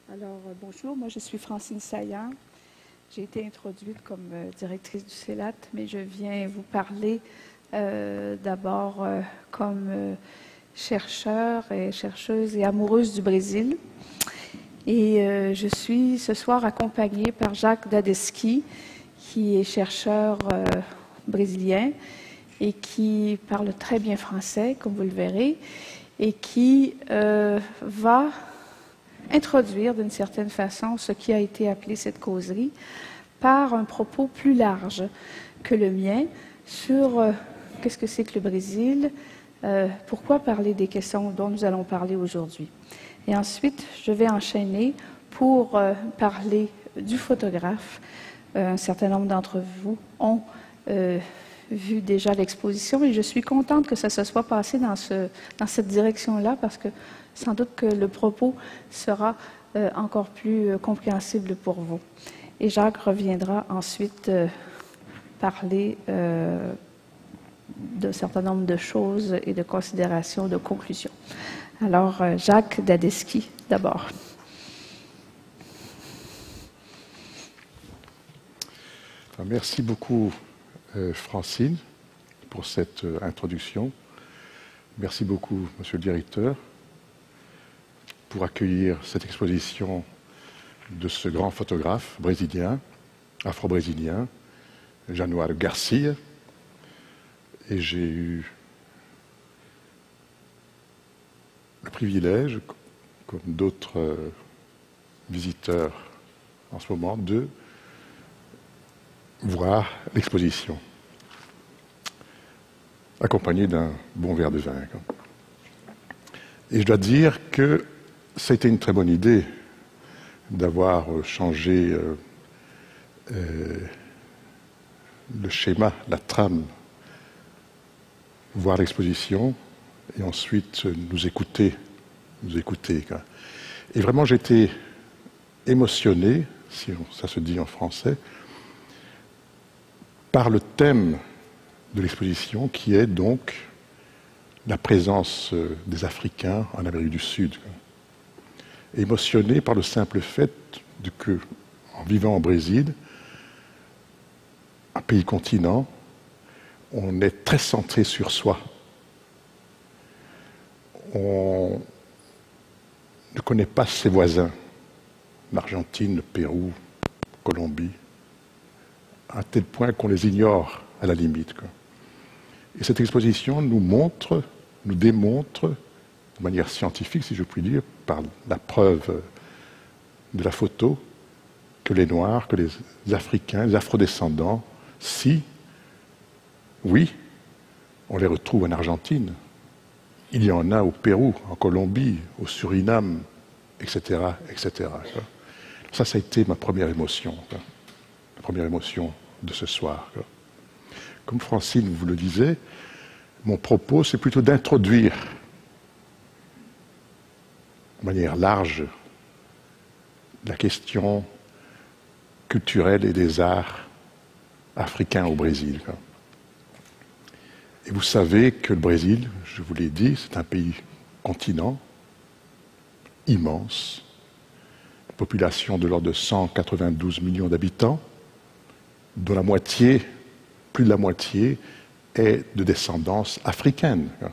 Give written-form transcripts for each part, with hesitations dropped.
Bonjour, moi je suis Francine Saillant. J'ai été introduite comme directrice du CELAT, mais je viens vous parler d'abord comme chercheur et chercheuse et amoureuse du Brésil. Et je suis ce soir accompagnée par Jacques Dadeschi, qui est chercheur brésilien et qui parle très bien français, comme vous le verrez, et qui va introduire d'une certaine façon ce qui a été appelé cette causerie par un propos plus large que le mien sur qu'est-ce que c'est que le Brésil, pourquoi parler des questions dont nous allons parler aujourd'hui. Et ensuite, je vais enchaîner pour parler du photographe. Un certain nombre d'entre vous ont vu déjà l'exposition et je suis contente que ça se soit passé dans cette direction-là parce que sans doute que le propos sera encore plus compréhensible pour vous. Et Jacques reviendra ensuite parler d'un certain nombre de choses et de considérations, de conclusions. Alors, Jacques Dadeschi, d'abord. Merci beaucoup, Francine, pour cette introduction. Merci beaucoup, Monsieur le Directeur, pour accueillir cette exposition de ce grand photographe brésilien, afro-brésilien, Januário Garcia. Et j'ai eu le privilège, comme d'autres visiteurs en ce moment, de voir l'exposition, accompagné d'un bon verre de vin. Et je dois dire que c'était une très bonne idée d'avoir changé le schéma, la trame, voir l'exposition et ensuite nous écouter. Et vraiment, j'étais émotionné, si ça se dit en français, par le thème de l'exposition qui est donc la présence des Africains en Amérique du Sud. Émotionné par le simple fait que, en vivant au Brésil, un pays continent, on est très centré sur soi. On ne connaît pas ses voisins, l'Argentine, le Pérou, Colombie, à tel point qu'on les ignore à la limite. Et cette exposition nous démontre, de manière scientifique, si je puis dire, par la preuve de la photo, que les Noirs, que les Africains, les Afrodescendants, oui, on les retrouve en Argentine, il y en a au Pérou, en Colombie, au Suriname, etc., etc. Ça a été ma première émotion, la première émotion de ce soir. Comme Francine vous le disait, mon propos, c'est plutôt d'introduire de manière large la question culturelle et des arts africains au Brésil. Et vous savez que le Brésil, je vous l'ai dit, c'est un pays continent, immense, une population de l'ordre de 192 millions d'habitants, dont la moitié, plus de la moitié, est de descendance africaine. Une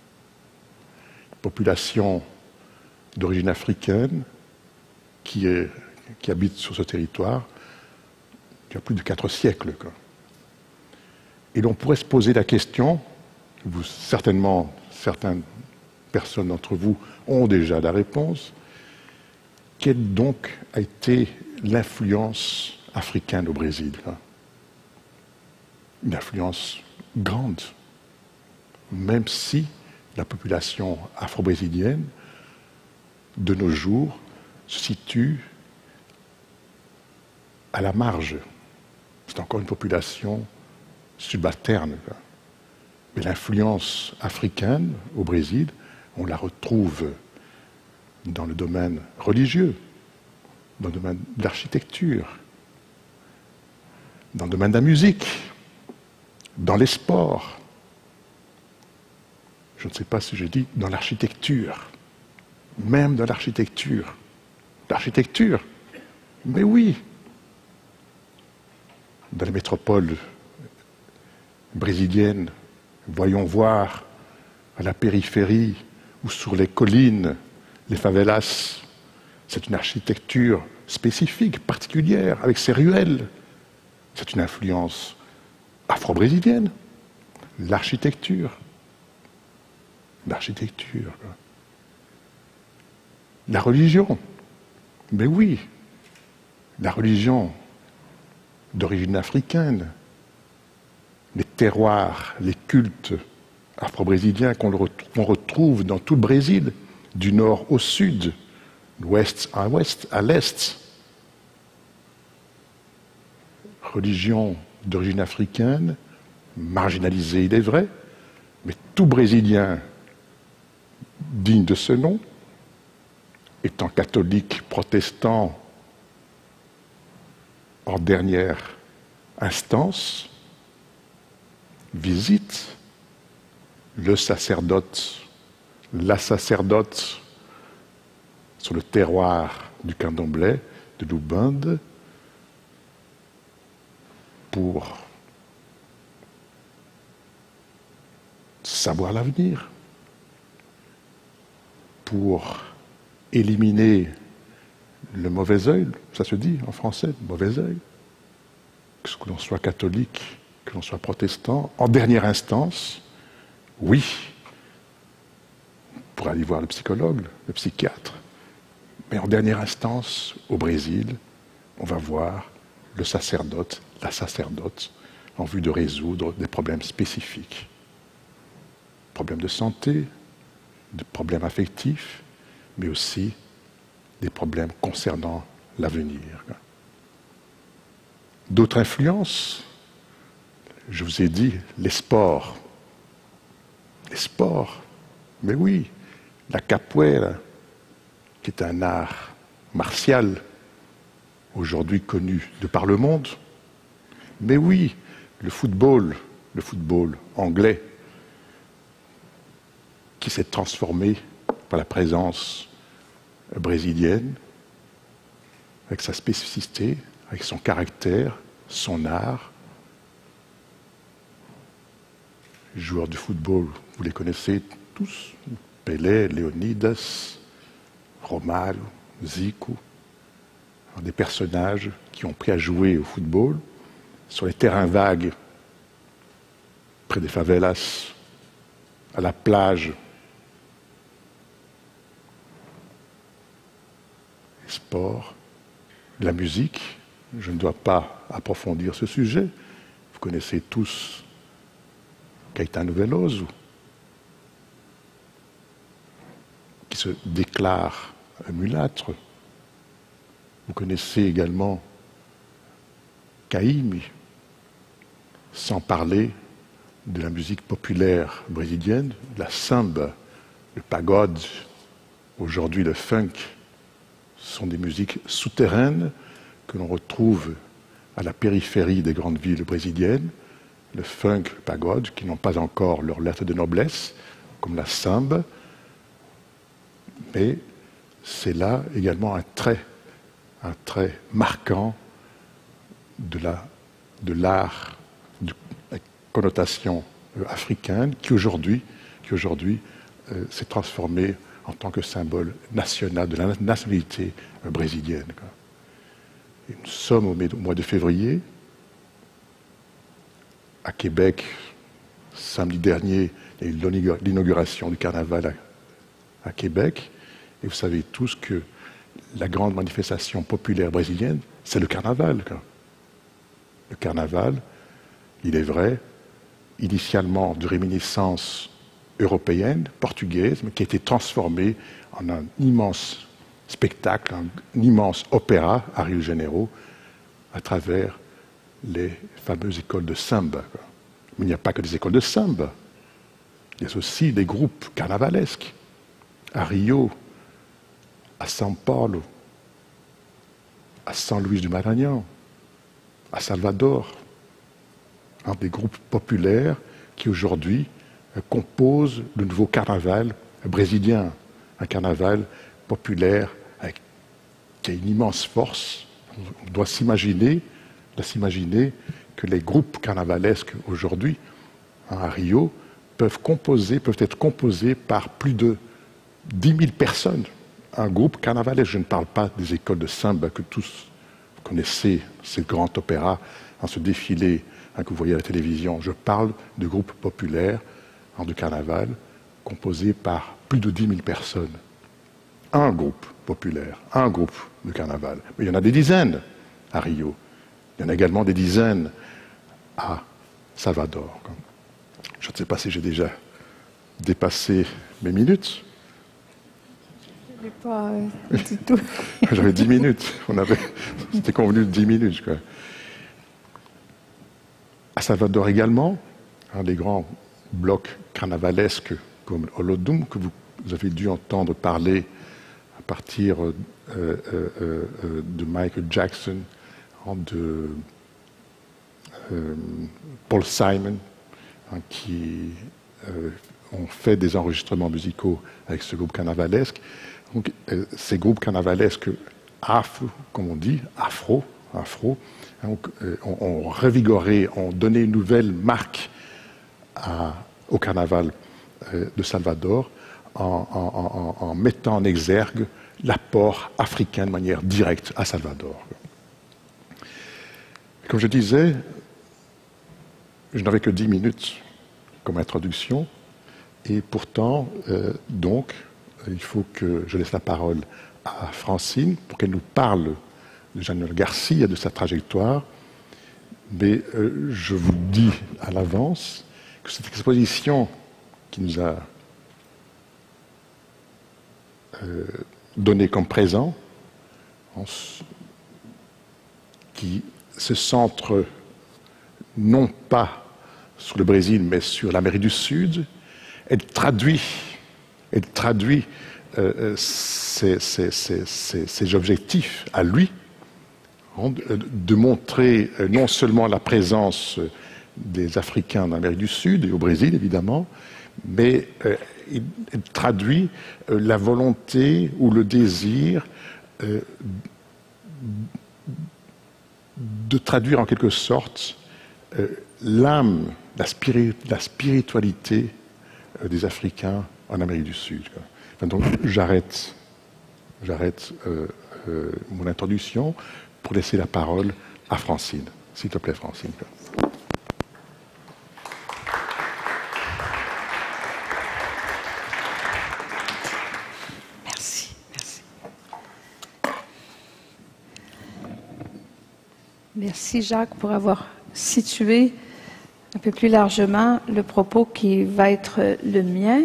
population d'origine africaine qui habite sur ce territoire il y a plus de 4 siècles. Et l'on pourrait se poser la question, certainement certaines personnes d'entre vous ont déjà la réponse, quelle donc a été l'influence africaine au Brésil? Une influence grande, même si la population afro-brésilienne, de nos jours, se situe à la marge. C'est encore une population subalterne. Mais l'influence africaine au Brésil, on la retrouve dans le domaine religieux, dans le domaine de l'architecture, dans le domaine de la musique, dans les sports. Je ne sais pas si je dis dans l'architecture, même dans l'architecture. l'architecture. Mais oui, dans les métropoles brésiliennes, voyons voir à la périphérie ou sur les collines, les favelas, c'est une architecture spécifique, particulière, avec ses ruelles. C'est une influence afro-brésilienne. L'architecture. L'architecture. La religion. Mais oui, la religion d'origine africaine, les terroirs, les cultes afro-brésiliens qu'on retrouve dans tout le Brésil, du nord au sud, d'ouest à l'est. Religion d'origine africaine, marginalisée, il est vrai, mais tout Brésilien digne de ce nom, étant catholique, protestant, en dernière instance, visite le sacerdoce, la sacerdote sur le terroir du candomblé, de l'Ubande, pour savoir l'avenir, pour éliminer le mauvais œil, ça se dit en français, mauvais œil, que l'on soit catholique, que l'on soit protestant, en dernière instance, oui, pour aller voir le psychologue, le psychiatre, mais en dernière instance, au Brésil, on va voir le sacerdote, la sacerdote, en vue de résoudre des problèmes spécifiques. Problèmes de santé, des problèmes affectifs, mais aussi des problèmes concernant l'avenir. D'autres influences, je vous ai dit, les sports. Les sports, mais oui, la capoeira, qui est un art martial, aujourd'hui connu de par le monde. Mais oui, le football anglais, qui s'est transformé par la présence brésilienne, avec sa spécificité, avec son caractère, son art. Les joueurs de football, vous les connaissez tous, Pelé, Leonidas, Romário, Zico, des personnages qui ont pris à jouer au football sur les terrains vagues, près des favelas, à la plage. Les sports, la musique, je ne dois pas approfondir ce sujet. Vous connaissez tous Caetano Veloso, qui se déclare mulâtre. Vous connaissez également Caymmi, sans parler de la musique populaire brésilienne, la samba, le pagode, aujourd'hui le funk, sont des musiques souterraines que l'on retrouve à la périphérie des grandes villes brésiliennes, le funk, le pagode, qui n'ont pas encore leur lettre de noblesse, comme la samba, mais c'est là également un trait marquant de l'art, de connotation africaine, qui aujourd'hui s'est transformé en tant que symbole national de la nationalité brésilienne. Et nous sommes au mois de février. À Québec, samedi dernier, il y a eu l'inauguration du carnaval à Québec. Et vous savez tous que la grande manifestation populaire brésilienne, c'est le carnaval. Le carnaval, il est vrai, initialement de réminiscence européenne, portugaise, mais qui a été transformé en un immense spectacle, un immense opéra à Rio de Janeiro, à travers les fameuses écoles de samba. Mais il n'y a pas que des écoles de samba. Il y a aussi des groupes carnavalesques. À Rio, à São Paulo, à São Luís du Maranhão, à Salvador, des groupes populaires qui aujourd'hui composent le nouveau carnaval brésilien, un carnaval populaire qui a une immense force. On doit s'imaginer que les groupes carnavalesques aujourd'hui, à Rio, peuvent être composés par plus de 10 000 personnes. Un groupe carnavalesque, je ne parle pas des écoles de samba que tous vous connaissez, ces grands opéras, ce défilé que vous voyez à la télévision. Je parle de groupes populaires de carnaval composés par plus de 10 000 personnes. Un groupe populaire, un groupe de carnaval. Mais il y en a des dizaines à Rio. Il y en a également des dizaines à Salvador. Je ne sais pas si j'ai déjà dépassé mes minutes. Je n'ai pas du tout. J'avais 10 minutes. C'était convenu de 10 minutes. Quoi. À Salvador également, un des grands blocs carnavalesques comme Olodum, que vous avez dû entendre parler à partir de Michael Jackson, de Paul Simon, qui ont fait des enregistrements musicaux avec ce groupe carnavalesque. Donc, ces groupes carnavalesques comme on dit, afro, ont revigoré, ont donné une nouvelle marque au carnaval de Salvador en mettant en exergue l'apport africain de manière directe à Salvador. Comme je disais, je n'avais que 10 minutes comme introduction, et pourtant, il faut que je laisse la parole à Francine pour qu'elle nous parle de Januel Garcia, de sa trajectoire. Mais je vous dis à l'avance que cette exposition qui nous a donné comme présent, qui se centre non pas sur le Brésil, mais sur l'Amérique du Sud, elle traduit ses objectifs à lui, de montrer non seulement la présence des Africains en Amérique du Sud et au Brésil, évidemment, mais il traduit la volonté ou le désir de traduire en quelque sorte l'âme, la spiritualité des Africains en Amérique du Sud. Donc j'arrête mon introduction pour laisser la parole à Francine. S'il te plaît, Francine. Merci. Merci Jacques pour avoir situé un peu plus largement le propos qui va être le mien.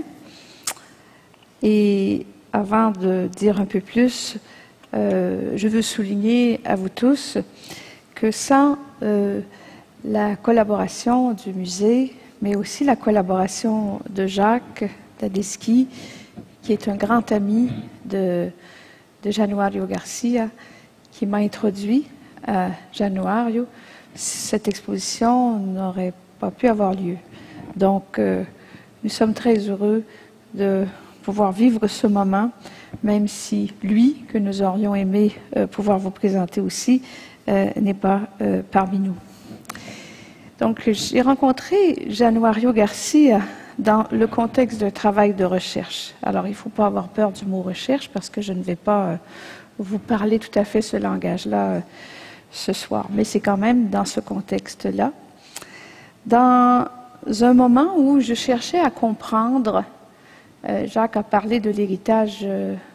Et avant de dire un peu plus, je veux souligner à vous tous que sans la collaboration du musée, mais aussi la collaboration de Jacques Tedeschi, qui est un grand ami de Januario Garcia, qui m'a introduit à Januario, cette exposition n'aurait pas pu avoir lieu. Donc, nous sommes très heureux de pouvoir vivre ce moment, même si lui, que nous aurions aimé pouvoir vous présenter aussi, n'est pas parmi nous. Donc, j'ai rencontré Januario Garcia dans le contexte d'un travail de recherche. Alors, il ne faut pas avoir peur du mot recherche, parce que je ne vais pas vous parler tout à fait ce langage-là ce soir, mais c'est quand même dans ce contexte-là. Dans un moment où je cherchais à comprendre, Jacques a parlé de l'héritage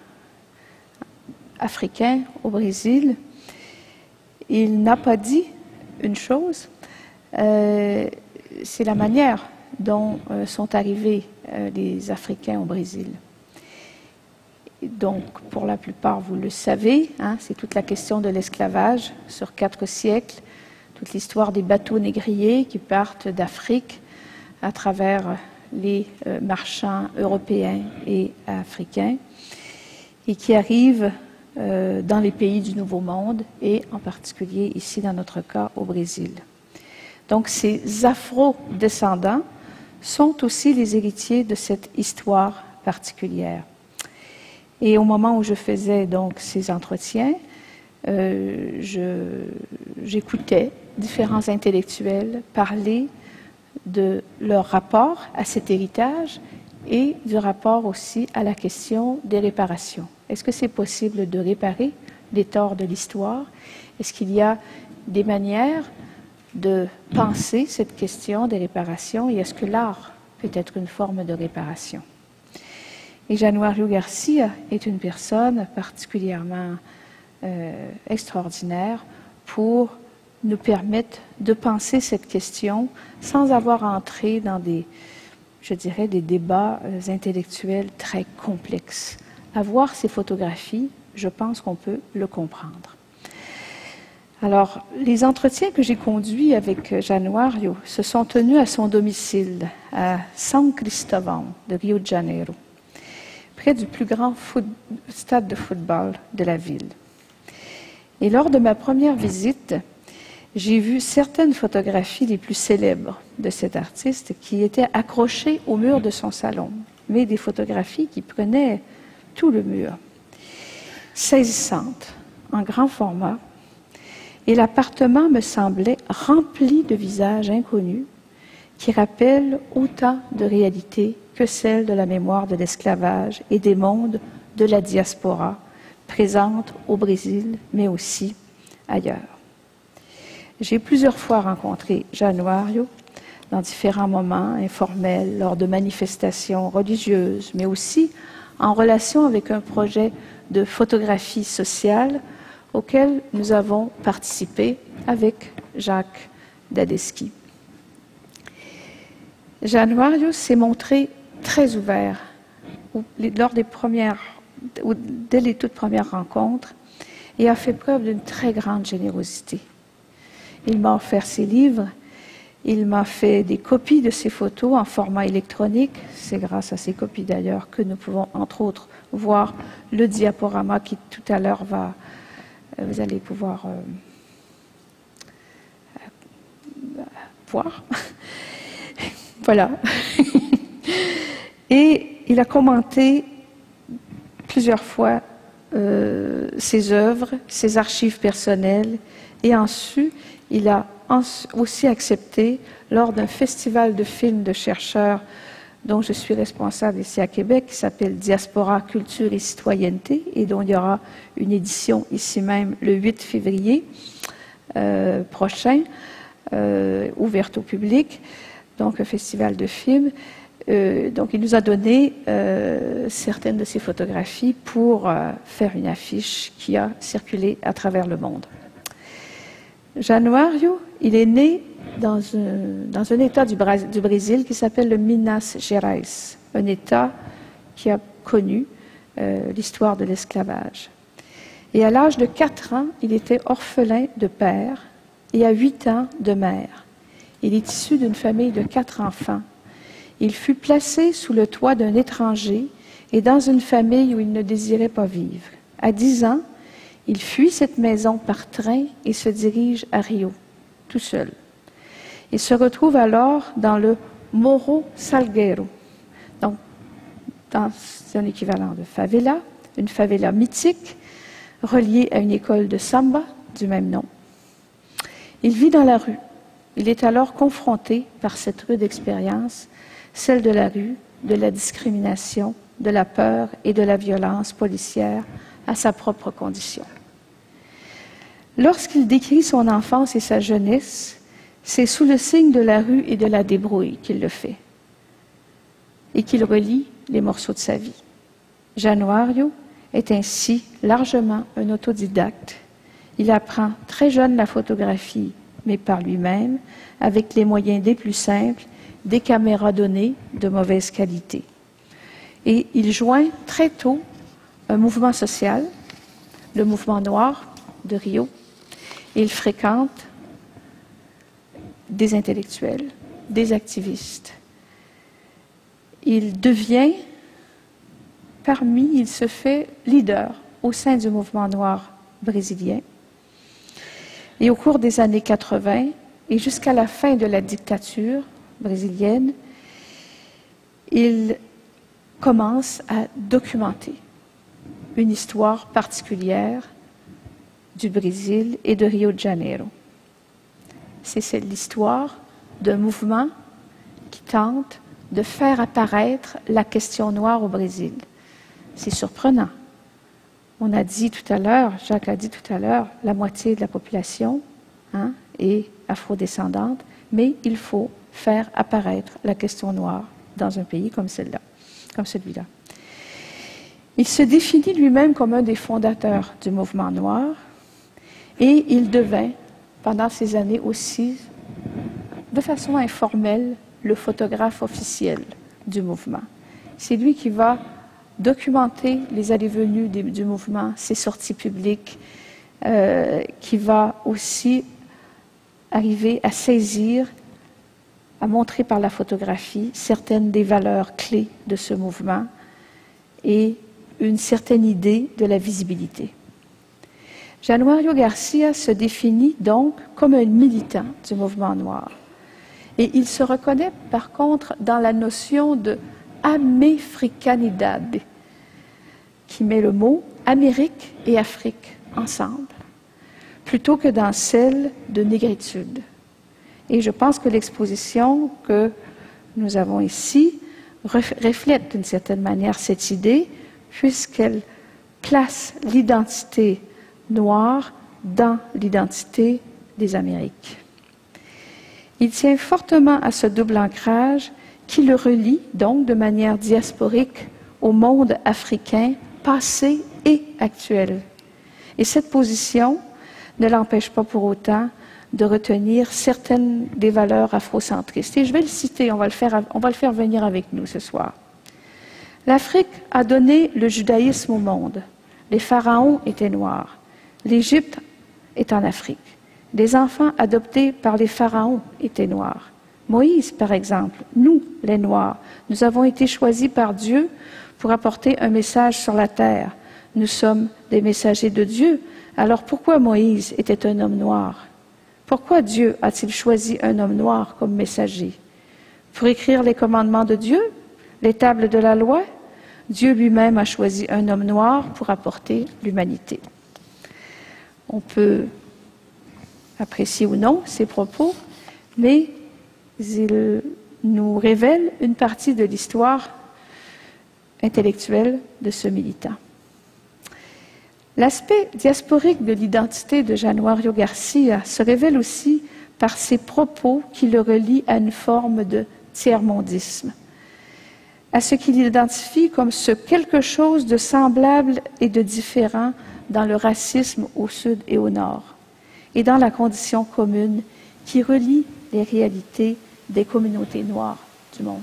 africain au Brésil. Il n'a pas dit une chose, c'est la manière dont sont arrivés les Africains au Brésil. Donc, pour la plupart, vous le savez, c'est toute la question de l'esclavage sur 4 siècles, toute l'histoire des bateaux négriers qui partent d'Afrique à travers les marchands européens et africains et qui arrivent dans les pays du Nouveau Monde et en particulier ici dans notre cas au Brésil. Donc ces afro-descendants sont aussi les héritiers de cette histoire particulière. Et au moment où je faisais donc ces entretiens, j'écoutais différents intellectuels parler de leur rapport à cet héritage et du rapport aussi à la question des réparations. Est-ce que c'est possible de réparer les torts de l'histoire? Est-ce qu'il y a des manières de penser cette question des réparations et est-ce que l'art peut être une forme de réparation? Et Januario Garcia est une personne particulièrement extraordinaire pour nous permettre de penser cette question sans avoir à entrer dans des, je dirais, des débats intellectuels très complexes. À voir ces photographies, je pense qu'on peut le comprendre. Alors, les entretiens que j'ai conduits avec Januario se sont tenus à son domicile, à São Cristóvão de Rio de Janeiro, près du plus grand stade de football de la ville. Et lors de ma première visite, j'ai vu certaines photographies les plus célèbres de cet artiste qui étaient accrochées au mur de son salon, mais des photographies qui prenaient tout le mur, saisissantes, en grand format, et l'appartement me semblait rempli de visages inconnus qui rappellent autant de réalités que celle de la mémoire de l'esclavage et des mondes de la diaspora, présente au Brésil, mais aussi ailleurs. J'ai plusieurs fois rencontré Januario dans différents moments informels, lors de manifestations religieuses, mais aussi en relation avec un projet de photographie sociale auquel nous avons participé avec Jacques Dadeschi. Januario s'est montré très ouvert lors des dès les toutes premières rencontres et a fait preuve d'une très grande générosité. Il m'a offert ses livres, il m'a fait des copies de ses photos en format électronique. C'est grâce à ces copies d'ailleurs que nous pouvons entre autres voir le diaporama qui tout à l'heure vous allez pouvoir voir. Voilà. Et il a commenté plusieurs fois ses œuvres, ses archives personnelles, et ensuite, il a aussi accepté, lors d'un festival de films de chercheurs dont je suis responsable ici à Québec, qui s'appelle Diaspora, Culture et Citoyenneté, et dont il y aura une édition ici même le 8 février prochain, ouverte au public, donc un festival de films. Donc il nous a donné certaines de ses photographies pour faire une affiche qui a circulé à travers le monde. Januario, il est né dans un État du Brésil qui s'appelle le Minas Gerais, un État qui a connu l'histoire de l'esclavage. Et à l'âge de 4 ans, il était orphelin de père et à 8 ans de mère. Il est issu d'une famille de 4 enfants. Il fut placé sous le toit d'un étranger et dans une famille où il ne désirait pas vivre. À 10 ans, il fuit cette maison par train et se dirige à Rio, tout seul. Il se retrouve alors dans le Morro Salgueiro. Donc, c'est un équivalent de favela, une favela mythique reliée à une école de samba du même nom. Il vit dans la rue. Il est alors confronté par cette rude expérience, celle de la rue, de la discrimination, de la peur et de la violence policière à sa propre condition. Lorsqu'il décrit son enfance et sa jeunesse, c'est sous le signe de la rue et de la débrouille qu'il le fait et qu'il relie les morceaux de sa vie. Januario est ainsi largement un autodidacte. Il apprend très jeune la photographie, mais par lui-même, avec les moyens des plus simples, des caméras données de mauvaise qualité. Et il joint très tôt un mouvement social, le mouvement noir de Rio. Il fréquente des intellectuels, des activistes. Il devient, il se fait leader au sein du mouvement noir brésilien. Et au cours des années 80 et jusqu'à la fin de la dictature brésilienne, il commence à documenter une histoire particulière du Brésil et de Rio de Janeiro. C'est l'histoire d'un mouvement qui tente de faire apparaître la question noire au Brésil. C'est surprenant. On a dit tout à l'heure, Jacques a dit tout à l'heure, la moitié de la population est afrodescendante, mais il faut faire apparaître la question noire dans un pays comme celui-là. Il se définit lui-même comme un des fondateurs du mouvement noir et il devint, pendant ces années aussi, de façon informelle, le photographe officiel du mouvement. C'est lui qui va documenter les allées-venues du mouvement, ses sorties publiques, qui va aussi arriver à saisir, à montrer par la photographie certaines des valeurs clés de ce mouvement et une certaine idée de la visibilité. Januario Garcia se définit donc comme un militant du mouvement noir. Et il se reconnaît par contre dans la notion de américanidad, qui met le mot Amérique et Afrique ensemble, plutôt que dans celle de négritude. Et je pense que l'exposition que nous avons ici reflète d'une certaine manière cette idée, puisqu'elle place l'identité noire dans l'identité des Amériques. Il tient fortement à ce double ancrage qui le relie donc de manière diasporique au monde africain passé et actuel. Et cette position ne l'empêche pas pour autant de retenir certaines des valeurs afrocentristes. Et je vais le citer, on va le faire venir avec nous ce soir. L'Afrique a donné le judaïsme au monde. Les pharaons étaient noirs. L'Égypte est en Afrique. Les enfants adoptés par les pharaons étaient noirs. Moïse, par exemple, nous, les Noirs, nous avons été choisis par Dieu pour apporter un message sur la terre. Nous sommes des messagers de Dieu. Alors pourquoi Moïse était un homme noir? Pourquoi Dieu a-t-il choisi un homme noir comme messager? Pour écrire les commandements de Dieu, les tables de la loi? Dieu lui-même a choisi un homme noir pour apporter l'humanité. On peut apprécier ou non ces propos, mais ils nous révèlent une partie de l'histoire intellectuelle de ce militant. L'aspect diasporique de l'identité de Januario Garcia se révèle aussi par ses propos qui le relient à une forme de tiers-mondisme, à ce qu'il identifie comme ce quelque chose de semblable et de différent dans le racisme au sud et au nord, et dans la condition commune qui relie les réalités des communautés noires du monde.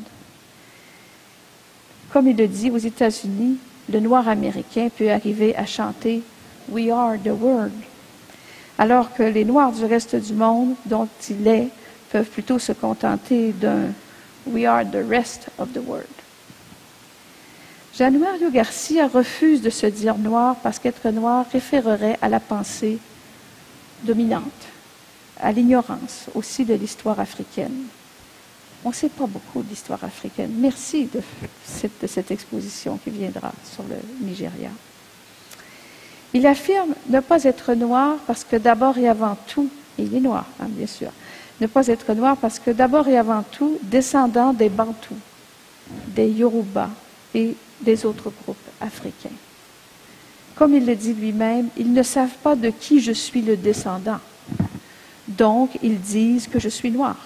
Comme il le dit, aux États-Unis, le noir américain peut arriver à chanter « We are the world », alors que les noirs du reste du monde, dont il est, peuvent plutôt se contenter d'un « We are the rest of the world ». Januario Garcia refuse de se dire noir parce qu'être noir référerait à la pensée dominante, à l'ignorance aussi de l'histoire africaine. On ne sait pas beaucoup de l'histoire africaine. Merci de cette exposition qui viendra sur le Nigeria. Il affirme ne pas être noir parce que d'abord et avant tout, et il est noir, bien sûr, ne pas être noir parce que d'abord et avant tout, descendant des Bantous, des Yoruba et des autres groupes africains. Comme il le dit lui-même, ils ne savent pas de qui je suis le descendant. Donc, ils disent que je suis noir.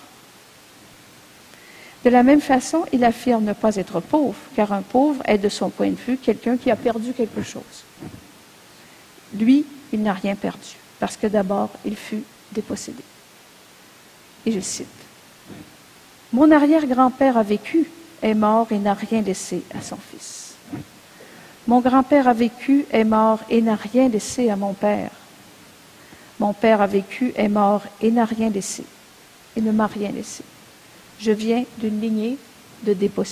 De la même façon, il affirme ne pas être pauvre, car un pauvre est, de son point de vue, quelqu'un qui a perdu quelque chose. Lui, il n'a rien perdu, parce que d'abord, il fut dépossédé. Et je cite, « Mon arrière-grand-père a vécu, est mort et n'a rien laissé à son fils. Mon grand-père a vécu, est mort et n'a rien laissé à mon père. Mon père a vécu, est mort et n'a rien laissé, et ne m'a rien laissé. Je viens d'une lignée de dépossédés. »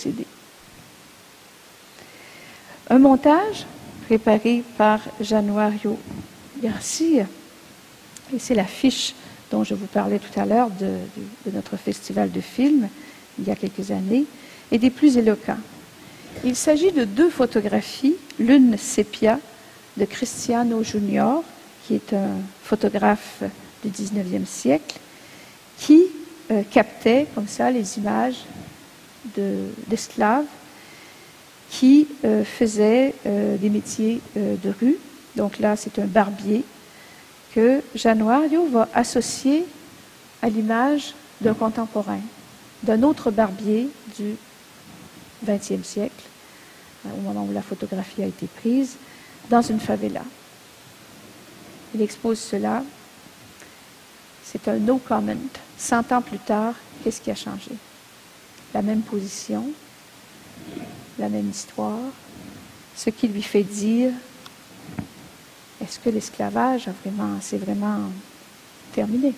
Un montage préparé par Januario Garcia, et c'est l'affiche dont je vous parlais tout à l'heure de notre festival de films, il y a quelques années, et des plus éloquents. Il s'agit de deux photographies, l'une sépia de Cristiano Junior, qui est un photographe du 19e siècle, qui captait comme ça les images d'esclaves qui faisaient des métiers de rue. Donc là, c'est un barbier que Januario va associer à l'image d'un contemporain, d'un autre barbier du XXe siècle, au moment où la photographie a été prise, dans une favela. Il expose cela. C'est un no comment. 100 ans plus tard, qu'est-ce qui a changé? La même position, la même histoire, ce qui lui fait dire, est-ce que l'esclavage s'est vraiment terminé?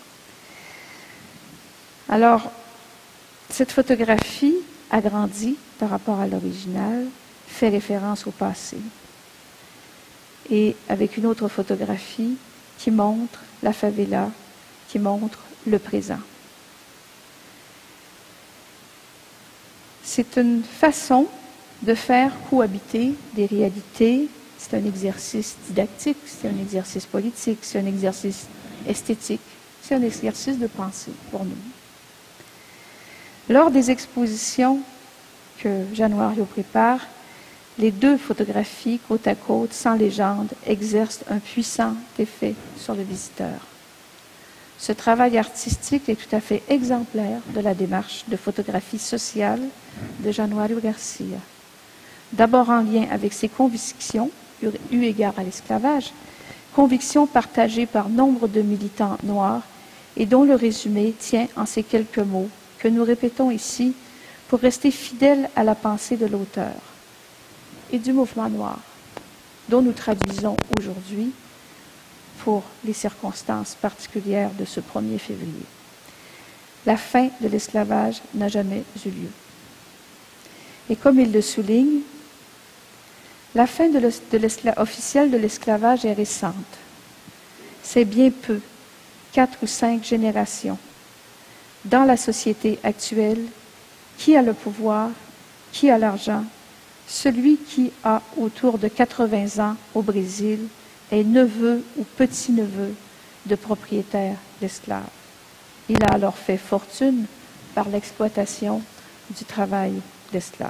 Alors, cette photographie agrandie par rapport à l'original fait référence au passé. Et avec une autre photographie qui montre la favela, qui montre le présent. C'est une façon de faire cohabiter des réalités. C'est un exercice didactique, c'est un exercice politique, c'est un exercice esthétique, c'est un exercice de pensée pour nous. Lors des expositions que Januario prépare, les deux photographies côte à côte, sans légende, exercent un puissant effet sur le visiteur. Ce travail artistique est tout à fait exemplaire de la démarche de photographie sociale de Januario Garcia. D'abord en lien avec ses convictions, eu égard à l'esclavage, convictions partagées par nombre de militants noirs et dont le résumé tient en ces quelques mots que nous répétons ici pour rester fidèles à la pensée de l'auteur et du mouvement noir, dont nous traduisons aujourd'hui pour les circonstances particulières de ce 1er février. La fin de l'esclavage n'a jamais eu lieu. Et comme il le souligne, la fin officielle de l'esclavage est récente. C'est bien peu, 4 ou 5 générations. Dans la société actuelle, qui a le pouvoir, qui a l'argent? Celui qui a autour de 80 ans au Brésil est neveu ou petit-neveu de propriétaires d'esclaves. Il a alors fait fortune par l'exploitation du travail d'esclaves.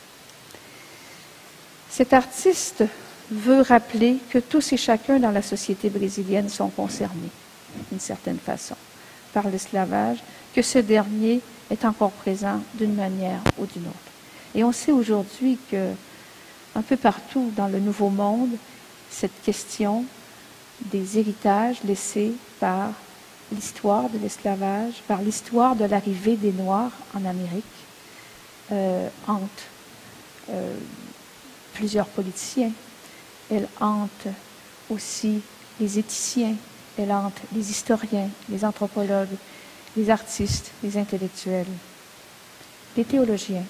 Cet artiste veut rappeler que tous et chacun dans la société brésilienne sont concernés, d'une certaine façon, par l'esclavage, que ce dernier est encore présent d'une manière ou d'une autre. Et on sait aujourd'hui que, un peu partout dans le Nouveau Monde, cette question des héritages laissés par l'histoire de l'esclavage, par l'histoire de l'arrivée des Noirs en Amérique, hante plusieurs politiciens. Elle hante aussi les éthiciens, elle hante les historiens, les anthropologues, les artistes, les intellectuels, les théologiens.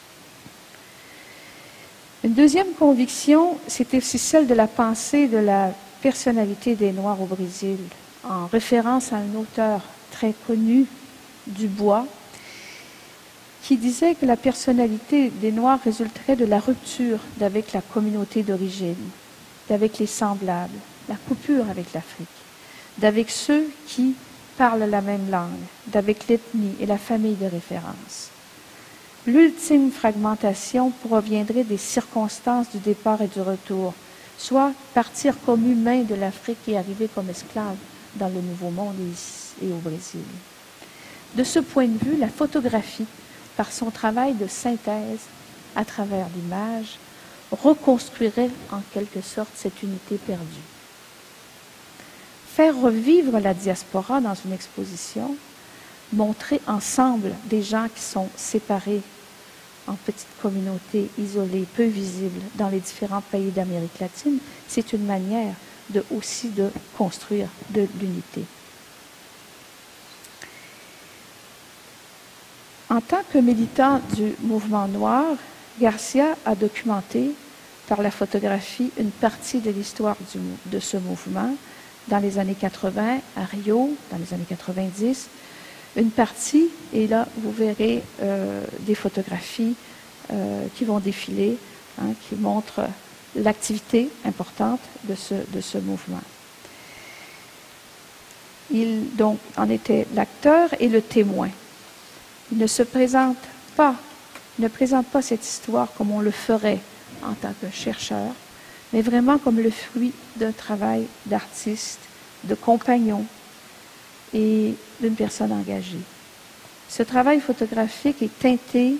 Une deuxième conviction, c'était aussi celle de la pensée de la personnalité des Noirs au Brésil, en référence à un auteur très connu, Dubois, qui disait que la personnalité des Noirs résulterait de la rupture d'avec la communauté d'origine, d'avec les semblables, la coupure avec l'Afrique, d'avec ceux qui parlent la même langue, d'avec l'ethnie et la famille de référence. L'ultime fragmentation proviendrait des circonstances du départ et du retour, soit partir comme humain de l'Afrique et arriver comme esclave dans le Nouveau Monde et au Brésil. De ce point de vue, la photographie, par son travail de synthèse à travers l'image, reconstruirait en quelque sorte cette unité perdue. Faire revivre la diaspora dans une exposition, montrer ensemble des gens qui sont séparés en petites communautés isolées, peu visibles dans les différents pays d'Amérique latine, c'est une manière aussi de construire de l'unité. En tant que militant du mouvement noir, Garcia a documenté par la photographie une partie de l'histoire de ce mouvement dans les années 80 à Rio, dans les années 90, une partie, et là vous verrez des photographies qui vont défiler, qui montrent l'activité importante de ce mouvement. Il donc en était l'acteur et le témoin. Il ne se présente pas, ne présente pas cette histoire comme on le ferait en tant que chercheur, mais vraiment comme le fruit d'un travail d'artiste, de compagnon et d'une personne engagée. Ce travail photographique est teinté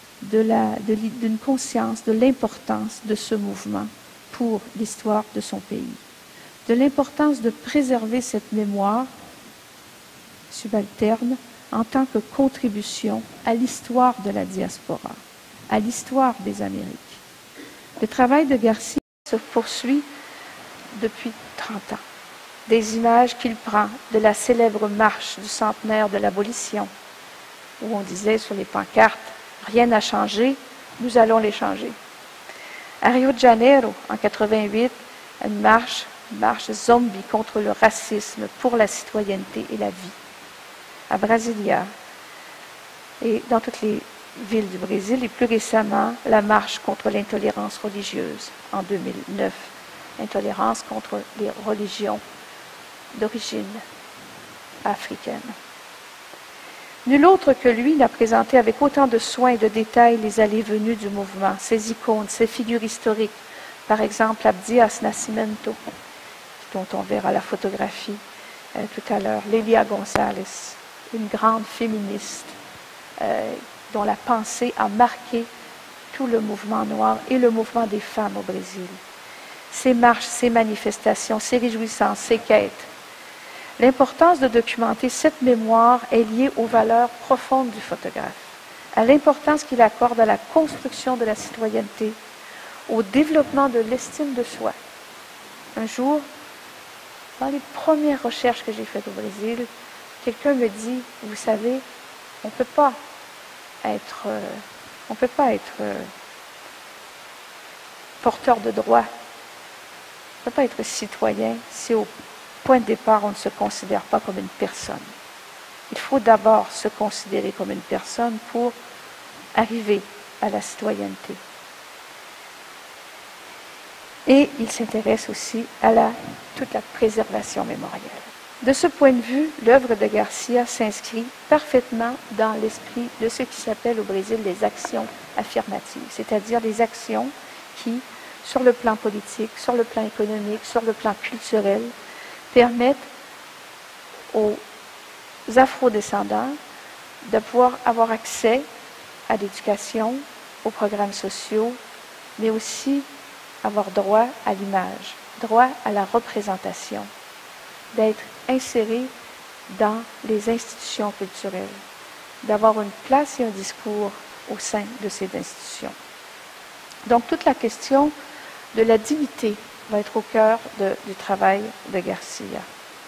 d'une conscience de l'importance de ce mouvement pour l'histoire de son pays, de l'importance de préserver cette mémoire subalterne en tant que contribution à l'histoire de la diaspora, à l'histoire des Amériques. Le travail de Garcia se poursuit depuis 30 ans. Des images qu'il prend de la célèbre marche du centenaire de l'abolition, où on disait sur les pancartes « Rien n'a changé, nous allons les changer ». À Rio de Janeiro, en 88, une marche zombie contre le racisme, pour la citoyenneté et la vie. À Brasilia et dans toutes les villes du Brésil, et plus récemment, la marche contre l'intolérance religieuse en 2009, intolérance contre les religions d'origine africaine. Nul autre que lui n'a présenté avec autant de soin et de détails les allées et venues du mouvement, ses icônes, ses figures historiques, par exemple Abdias Nascimento, dont on verra la photographie tout à l'heure, Lélia González, une grande féministe dont la pensée a marqué tout le mouvement noir et le mouvement des femmes au Brésil. Ses marches, ses manifestations, ses réjouissances, ses quêtes. L'importance de documenter cette mémoire est liée aux valeurs profondes du photographe, à l'importance qu'il accorde à la construction de la citoyenneté, au développement de l'estime de soi. Un jour, dans les premières recherches que j'ai faites au Brésil, quelqu'un me dit, vous savez, on ne peut pas être porteur de droit, on ne peut pas être citoyen si au point de départ on ne se considère pas comme une personne. Il faut d'abord se considérer comme une personne pour arriver à la citoyenneté. Et il s'intéresse aussi à toute la préservation mémorielle. De ce point de vue, l'œuvre de Garcia s'inscrit parfaitement dans l'esprit de ce qui s'appelle au Brésil les actions affirmatives, c'est-à-dire les actions qui, sur le plan politique, sur le plan économique, sur le plan culturel, permettent aux afrodescendants de pouvoir avoir accès à l'éducation, aux programmes sociaux, mais aussi avoir droit à l'image, droit à la représentation, d'être inséré dans les institutions culturelles, d'avoir une place et un discours au sein de ces institutions. Donc toute la question de la dignité va être au cœur du travail de Garcia.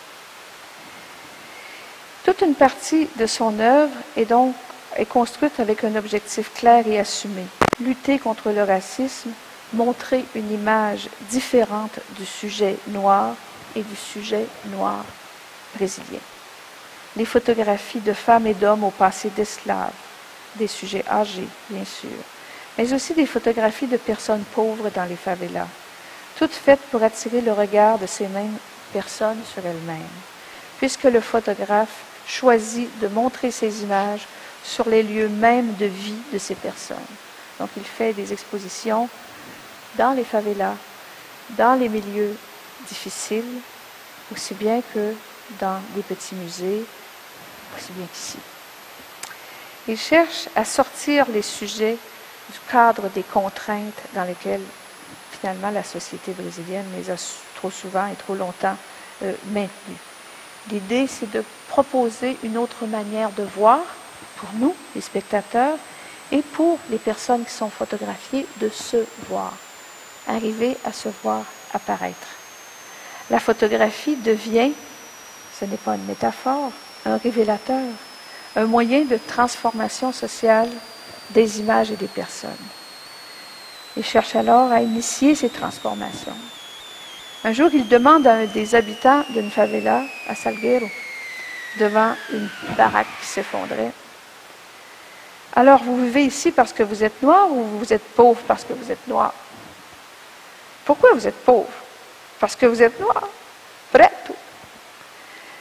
Toute une partie de son œuvre est construite avec un objectif clair et assumé, lutter contre le racisme, montrer une image différente du sujet noir et du sujet noir brésilien. Les photographies de femmes et d'hommes au passé d'esclaves, des sujets âgés, bien sûr, mais aussi des photographies de personnes pauvres dans les favelas, toutes faites pour attirer le regard de ces mêmes personnes sur elles-mêmes, puisque le photographe choisit de montrer ces images sur les lieux mêmes de vie de ces personnes. Donc il fait des expositions dans les favelas, dans les milieux difficiles, aussi bien que dans des petits musées, aussi bien qu'ici. Il cherche à sortir les sujets du cadre des contraintes dans lesquelles finalement la société brésilienne les a trop souvent et trop longtemps maintenus. L'idée, c'est de proposer une autre manière de voir pour nous, les spectateurs, et pour les personnes qui sont photographiées, de se voir, arriver à se voir apparaître. La photographie devient, ce n'est pas une métaphore, un révélateur, un moyen de transformation sociale des images et des personnes. Il cherche alors à initier ces transformations. Un jour, il demande à un des habitants d'une favela, à Salgueiro, devant une baraque qui s'effondrait, « Alors, vous vivez ici parce que vous êtes noir ou vous êtes pauvre parce que vous êtes noir? » « Pourquoi vous êtes pauvre? Parce que vous êtes noir. Preto. »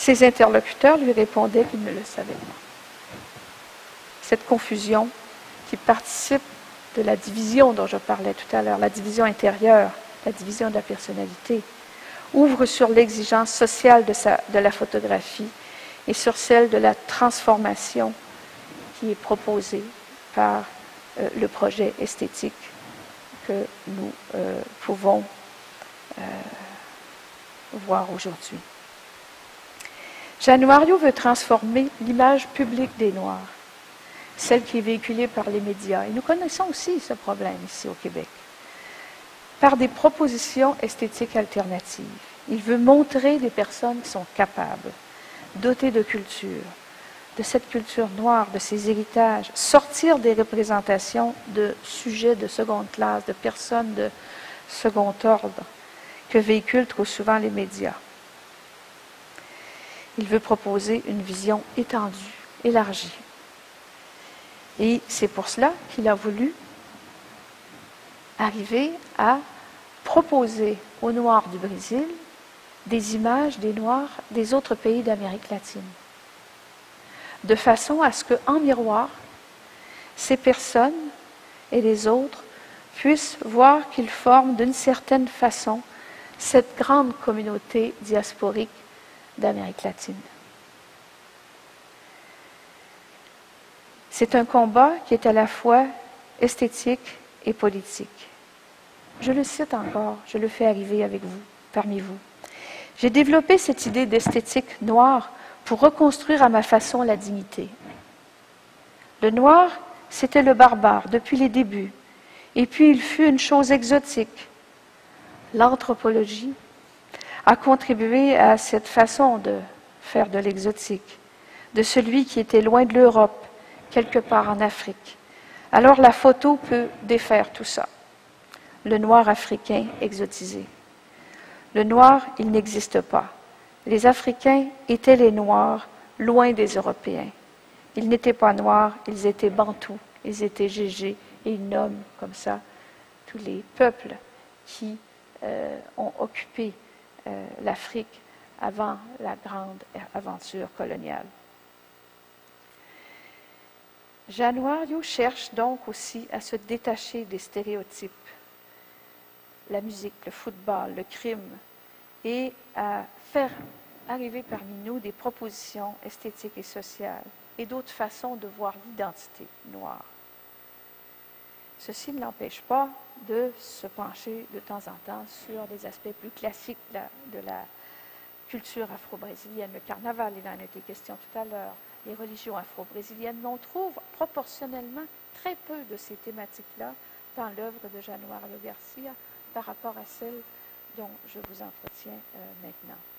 Ses interlocuteurs lui répondaient qu'ils ne le savaient pas. Cette confusion qui participe de la division dont je parlais tout à l'heure, la division intérieure, la division de la personnalité, ouvre sur l'exigence sociale de la photographie et sur celle de la transformation qui est proposée par le projet esthétique que nous pouvons voir aujourd'hui. Januario veut transformer l'image publique des Noirs, celle qui est véhiculée par les médias. Et nous connaissons aussi ce problème ici au Québec, par des propositions esthétiques alternatives. Il veut montrer des personnes qui sont capables, dotées de culture, de cette culture noire, de ses héritages, sortir des représentations de sujets de seconde classe, de personnes de second ordre que véhiculent trop souvent les médias. Il veut proposer une vision étendue, élargie. Et c'est pour cela qu'il a voulu arriver à proposer aux Noirs du Brésil des images des Noirs des autres pays d'Amérique latine, de façon à ce qu'en miroir, ces personnes et les autres puissent voir qu'ils forment d'une certaine façon cette grande communauté diasporique d'Amérique latine. C'est un combat qui est à la fois esthétique et politique. Je le cite encore, je le fais arriver avec vous, parmi vous. J'ai développé cette idée d'esthétique noire pour reconstruire à ma façon la dignité. Le noir, c'était le barbare depuis les débuts, et puis il fut une chose exotique. L'anthropologie a contribué à cette façon de faire de l'exotique, de celui qui était loin de l'Europe, quelque part en Afrique. Alors la photo peut défaire tout ça. Le noir africain exotisé. Le noir, il n'existe pas. Les Africains étaient les Noirs, loin des Européens. Ils n'étaient pas noirs, ils étaient bantous, ils étaient gégés, et ils nomment comme ça tous les peuples qui ont occupé l'Afrique avant la grande aventure coloniale. Januario cherche donc aussi à se détacher des stéréotypes, la musique, le football, le crime, et à faire arriver parmi nous des propositions esthétiques et sociales et d'autres façons de voir l'identité noire. Ceci ne l'empêche pas de se pencher de temps en temps sur des aspects plus classiques de la culture afro-brésilienne. Le carnaval, il en a été question tout à l'heure, les religions afro-brésiliennes, mais on trouve proportionnellement très peu de ces thématiques-là dans l'œuvre de Januario Garcia par rapport à celle dont je vous entretiens maintenant.